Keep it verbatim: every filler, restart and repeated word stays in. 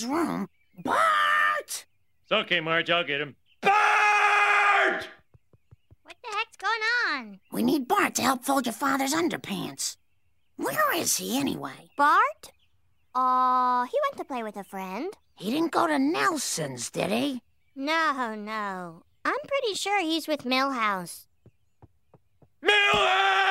Bard's room. Bart! It's okay, Marge. I'll get him. Bart! What the heck's going on? We need Bart to help fold your father's underpants. Where is he, anyway? Bart? Oh, he went to play with a friend. He didn't go to Nelson's, did he? No, no. I'm pretty sure he's with Millhouse. Millhouse!